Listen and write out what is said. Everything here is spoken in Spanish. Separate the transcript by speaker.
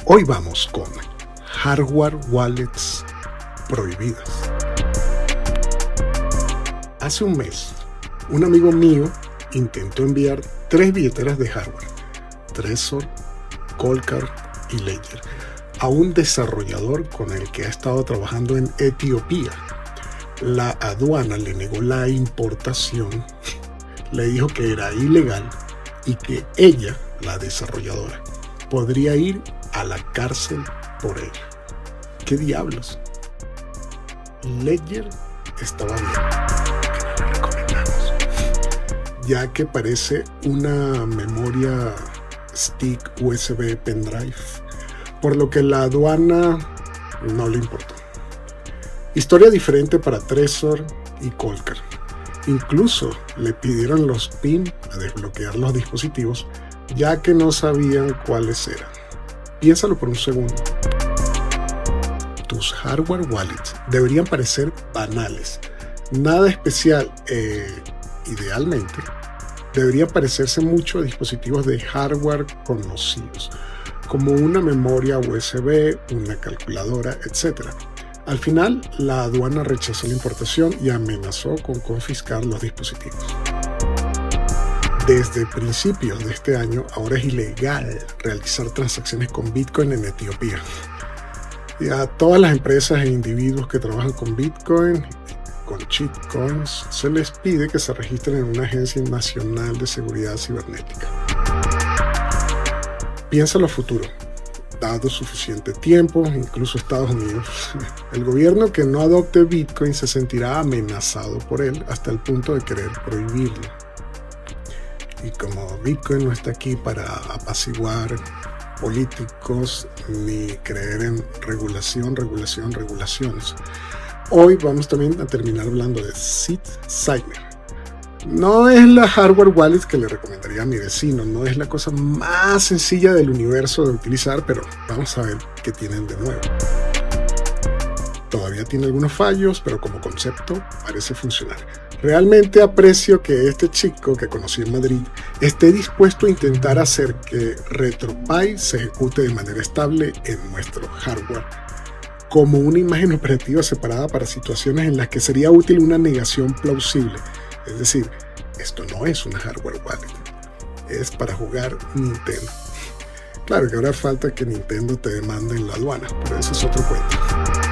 Speaker 1: Hoy vamos con hardware wallets prohibidas. Hace un mes, un amigo mío intentó enviar 3 billeteras de hardware, Trezor, Coldcard y Ledger, a un desarrollador con el que ha estado trabajando en Etiopía. La aduana le negó la importación, le dijo que era ilegal y que ella, la desarrolladora, podría ir a la cárcel por ello. ¿Qué diablos? Ledger estaba bien, que no la recomendamos, ya que parece una memoria stick USB pendrive, por lo que la aduana no le importó. Historia diferente para Trezor y Coldcard. Incluso le pidieron los PIN a desbloquear los dispositivos, ya que no sabían cuáles eran. Piénsalo por un segundo. Tus hardware wallets deberían parecer banales, nada especial. Idealmente, deberían parecerse mucho a dispositivos de hardware conocidos, como una memoria USB, una calculadora, etc. Al final, la aduana rechazó la importación y amenazó con confiscar los dispositivos. Desde principios de este año, ahora es ilegal realizar transacciones con Bitcoin en Etiopía. Y a todas las empresas e individuos que trabajan con Bitcoin, con shitcoins, se les pide que se registren en una agencia nacional de seguridad cibernética. Piensa en lo futuro. Dado suficiente tiempo, incluso Estados Unidos, el gobierno que no adopte Bitcoin se sentirá amenazado por él hasta el punto de querer prohibirlo. Y como Bitcoin no está aquí para apaciguar políticos ni creer en regulaciones, hoy vamos también a terminar hablando de Seed Signer. No es la hardware wallet que le recomendaría a mi vecino, no es la cosa más sencilla del universo de utilizar, pero vamos a ver qué tienen de nuevo. Todavía tiene algunos fallos, pero como concepto parece funcionar. Realmente aprecio que este chico que conocí en Madrid esté dispuesto a intentar hacer que RetroPie se ejecute de manera estable en nuestro hardware, como una imagen operativa separada para situaciones en las que sería útil una negación plausible. Es decir, esto no es una hardware wallet, es para jugar Nintendo. Claro que ahora falta que Nintendo te demande en la aduana, pero ese es otro cuento.